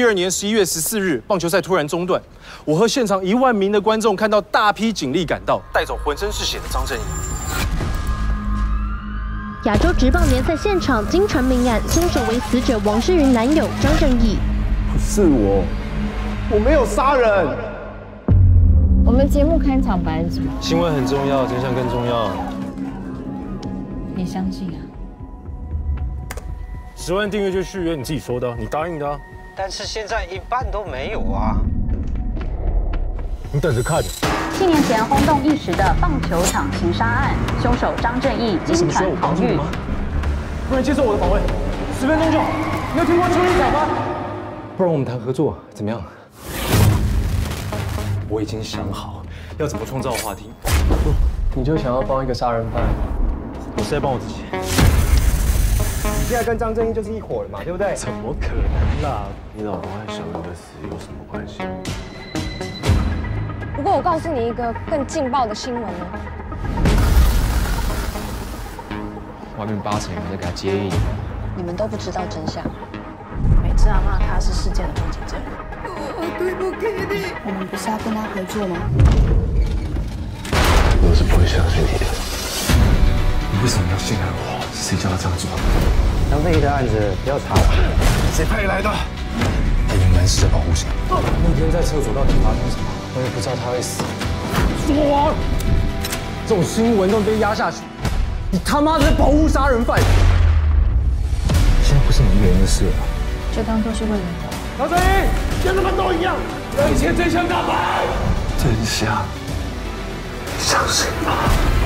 2012年11月14日，棒球赛突然中断，我和现场1万名的观众看到大批警力赶到，带走浑身是血的张正义。 亚洲职棒联赛现场经传命案，凶手为死者王诗芸男友张正义。 不是我没有杀人。 我们节目开场白是什么？ 新闻很重要，真相更重要。 你相信啊 10万订阅就续约，你自己说的，你答应的啊。 但是现在1半都没有啊！ 你等着看。 7年前轰动一时的棒球场情杀案，凶手张正义经传逃狱。 不然接受我的保卫，10分钟就好。你有听过处理法吗？不然我们谈合作，怎么样？我已经想好要怎么创造话题。 你就想要帮一个杀人犯？ 我是在帮我自己。 你现在跟张正义就是一伙了嘛，对不对？ 怎么可能啦？ 你老公和小鱼的死有什么关系？ 不过我告诉你一个更劲爆的新闻哦， 外面80%有人在给他接应， 你们都不知道真相。 美智阿嬷她是事件的目击证人。 对不起你，我们不是要跟他合作吗？ 我是不会相信你的。你为什么要信任我？是谁叫他这样做？ 张正义的案子不要查了。 谁派你来的？他隐瞒是在保护谁？ 那天在厕所到底发生什么？我也不知道他会死。说啊！这种新闻都被压下去，你他妈的在保护杀人犯！ 现在不是你一个人的事了。 就当做是为了我。 张正义，跟他们都一样，让一切真相大白。 真相，相信吧。